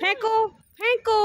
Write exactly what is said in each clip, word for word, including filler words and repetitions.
फेंको फेंको।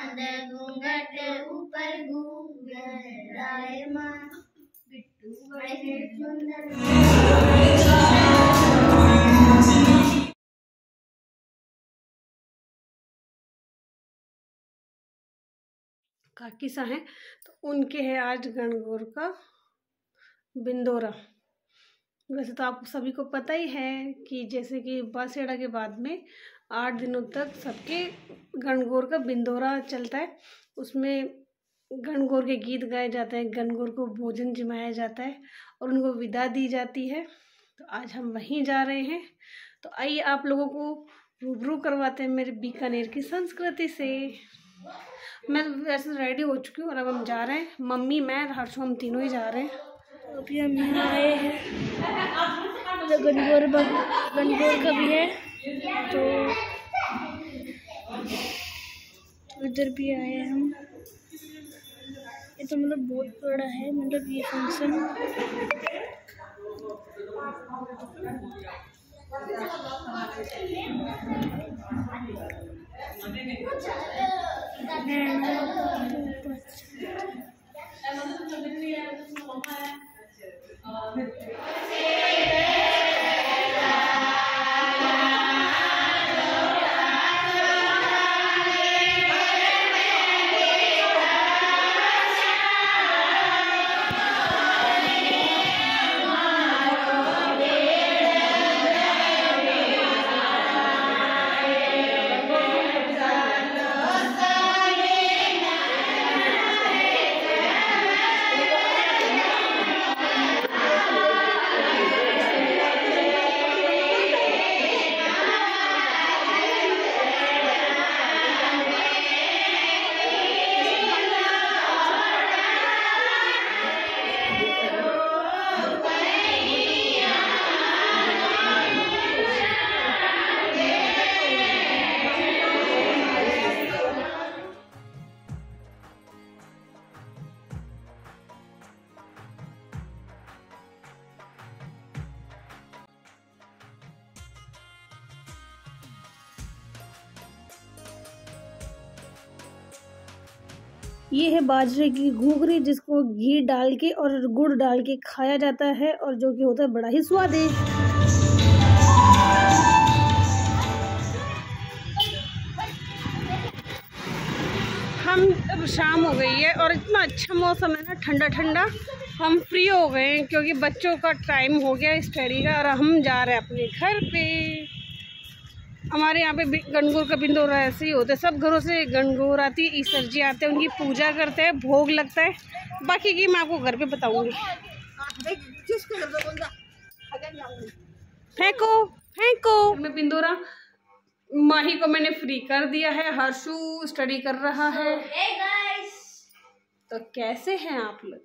काकी सा है तो उनके है आज गणगौर का बिंदोरा। वैसे तो आपको सभी को पता ही है कि जैसे कि बसेड़ा के बाद में आठ दिनों तक सबके गणगौर का बिंदोरा चलता है। उसमें गणगौर के गीत गाए जाते हैं, गणगौर को भोजन जिमाया जाता है और उनको विदा दी जाती है। तो आज हम वहीं जा रहे हैं। तो आइए आप लोगों को रूबरू करवाते हैं मेरे बीकानेर की संस्कृति से। मैं वैसे रेडी हो चुकी हूँ और अब हम जा रहे हैं, मम्मी मैं हर्षो हम तीनों ही जा रहे हैं। अभी हम यहाँ आए हैं तो गणगौर गणगौर का भी है तो इधर भी आए हैं हम। ये तो मतलब बहुत बड़ा है, मतलब ये फंक्शन ये है बाजरे की घूघरी जिसको घी डाल के और गुड़ डाल के खाया जाता है और जो कि होता है बड़ा ही स्वादिष्ट। हम अब शाम हो गई है और इतना अच्छा मौसम है ना, ठंडा ठंडा। हम फ्री हो गए हैं क्योंकि बच्चों का टाइम हो गया स्टडी का और हम जा रहे हैं अपने घर पे। हमारे यहाँ पे गणगौर का बिंदोरा ऐसे ही होता है, सब घरों से गणगौर आती है, ईश्वर जी आते हैं, उनकी पूजा करते हैं, भोग लगता है। बाकी की मैं आपको घर पे बताऊंगी। फेंको फेंको। मैं बिंदोरा माही को मैंने फ्री कर दिया है, हर्षु स्टडी कर रहा है। hey guys! तो कैसे हैं आप लोग?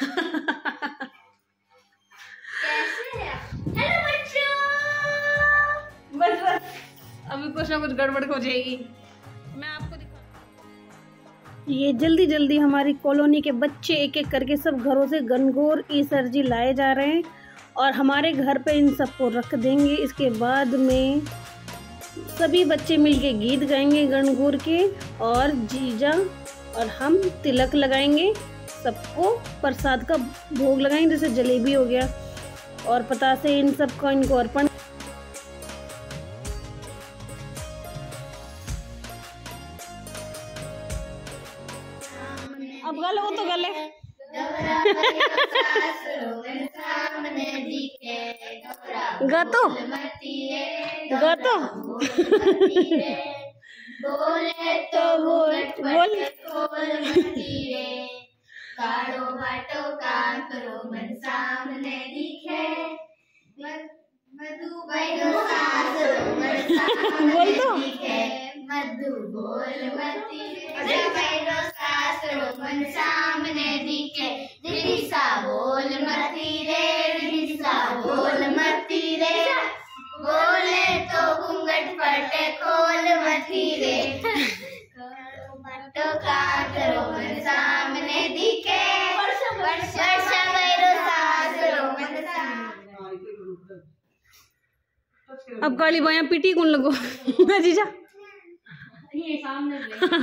कैसे हैं? हेलो बच्चों। बस बस अभी कुछ ना कुछ गड़बड़ हो जाएगी। मैं आपको दिखा, ये जल्दी जल्दी हमारी कॉलोनी के बच्चे एक एक करके सब घरों से गणगौर ईश्वर जी लाए जा रहे हैं और हमारे घर पे इन सबको रख देंगे। इसके बाद में सभी बच्चे मिलके गीत गाएंगे गणगौर के और जीजा और हम तिलक लगाएंगे, सबको प्रसाद का भोग लगाएंगे, जैसे जलेबी हो गया और पतासे, इन सब का इनको अर्पण। अब गले हो तो गले गातो गातो बोले तो बोल बोल काढ़ो बाटो का करो मन सामने दिखे मधु बैठो सासरो मन बोल तो दिखे मधु बोल मती बैठो सासरो मन सामने दिखे दिशा बोल मती रे दिशा बोल मती रे बोले तो घूंघट फटे खोल मती रे काढ़ो बाटो का करो मन सामने दिखे वर्षा बैठो सासरो मन अब काली बाया पीटी कौन लगो जीजा ये सामने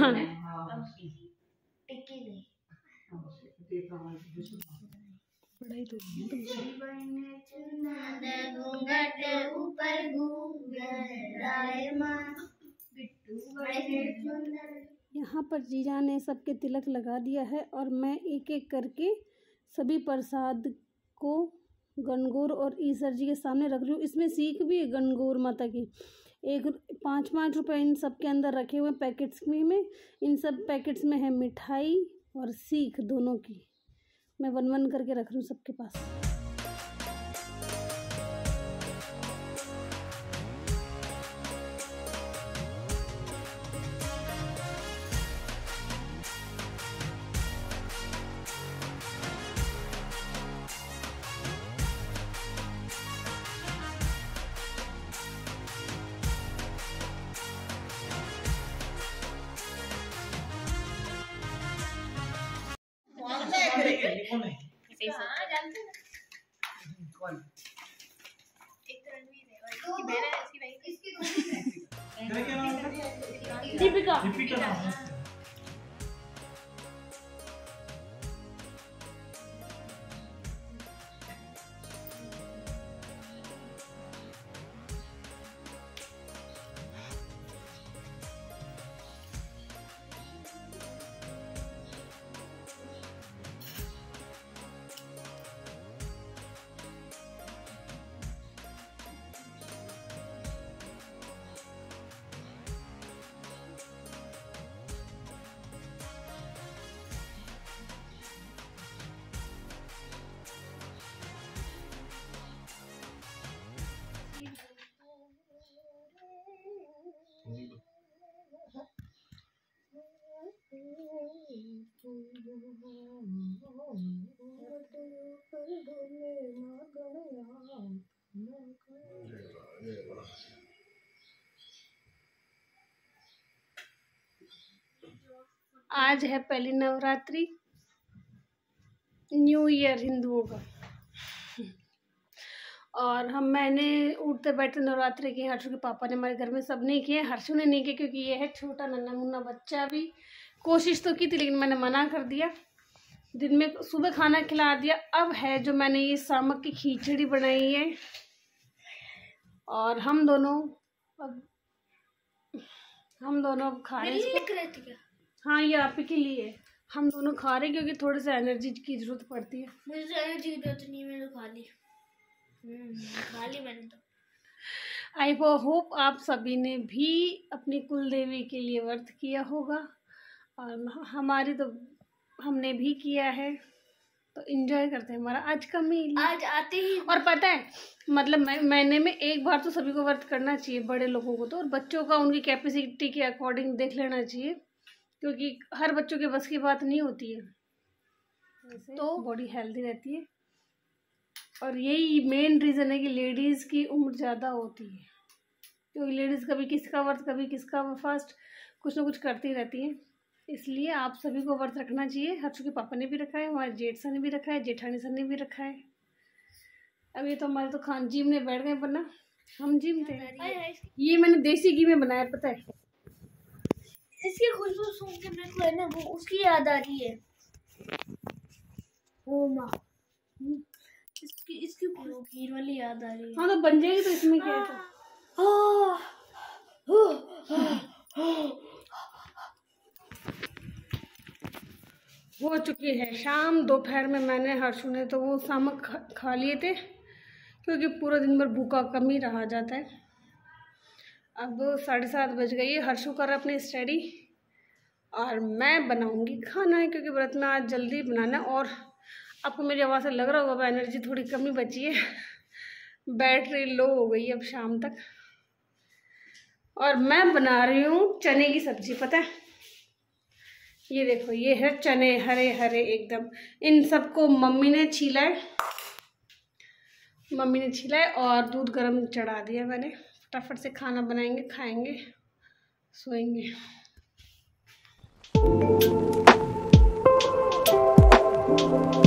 यहाँ पर जीजा ने सबके तिलक लगा दिया है और मैं एक एक करके सभी प्रसाद को गणगौर और ईश्वर जी के सामने रख रही हूँ। इसमें सीख भी है गणगौर माता की। एक पाँच पाँच रुपए इन सब के अंदर रखे हुए पैकेट्स में में इन सब पैकेट्स में है मिठाई और सीख दोनों की। मैं वन वन करके रख रही हूँ सबके पास। दीपिका आज है पहली नवरात्रि, न्यू ईयर हिंदुओं का। और हम मैंने उठते बैठते नवरात्रि किए। हर्षु के पापा ने हमारे घर में सब नहीं किए, हर्षु ने नहीं किए क्योंकि ये है छोटा नन्हा मुन्ना बच्चा। भी कोशिश तो की थी लेकिन मैंने मना कर दिया। दिन में सुबह खाना खिला दिया। अब है जो मैंने ये सामक की खिचड़ी बनाई है और हम दोनों अब हम दोनों अब खा रहे हैं। हाँ ये आप ही के लिए हम दोनों खा रहे हैं क्योंकि थोड़ी सी एनर्जी की जरूरत पड़ती है। मुझे तो एनर्जी की जरूरत नहीं है, मैंने तो खा ली खा ली मैंने तो। आई होप आप सभी ने भी अपनी कुल देवी के लिए व्रत किया होगा और हमारी तो हमने भी किया है, तो एंजॉय करते हैं हमारा आज का मील। आज आते ही और पता है मतलब मैं महीने में एक बार तो सभी को व्रत करना चाहिए, बड़े लोगों को तो, और बच्चों का उनकी कैपेसिटी के अकॉर्डिंग देख लेना चाहिए क्योंकि हर बच्चों के बस की बात नहीं होती है। तो बॉडी हेल्दी रहती है और यही मेन रीज़न है कि लेडीज़ की उम्र ज़्यादा होती है क्योंकि लेडीज़ कभी किसका व्रत कभी किसका फास्ट कुछ ना कुछ करती रहती हैं। इसलिए आप सभी को व्रत रखना चाहिए। हर्षु के पापा ने भी रखा है, हमारे जेठ सर ने भी रखा है, जेठानी सर ने भी रखा है। अब ये तो हमारे तो खान जिम में बैठ गए, वरना हम जिम थे। ये मैंने देसी घी में बनाया, पता है इसकी खुशबू सुन के मेरे को है ना वो उसकी याद आ रही है। ओ माँ इसकी इसकी खीर वाली याद आ रही है। हाँ तो बन जाएगी तो इसमें क्या है। हो चुकी है शाम। दोपहर में मैंने हर्षु ने तो वो सामक खा, खा लिए थे क्योंकि पूरा दिन भर भूखा कम ही रहा जाता है। अब साढ़े सात बज गई है। हर्षु कर अपनी स्टडी और मैं बनाऊंगी खाना क्योंकि व्रत में आज जल्दी बनाना। और आपको मेरी आवाज़ से लग रहा होगा अब एनर्जी थोड़ी कमी बची है, बैटरी लो हो गई अब शाम तक। और मैं बना रही हूँ चने की सब्जी। पता है ये देखो, ये है चने हरे हरे एकदम। इन सबको मम्मी ने छीला है मम्मी ने छीला है और दूध गर्म चढ़ा दिया मैंने। फटाफट से खाना बनाएंगे, खाएंगे, सोएंगे।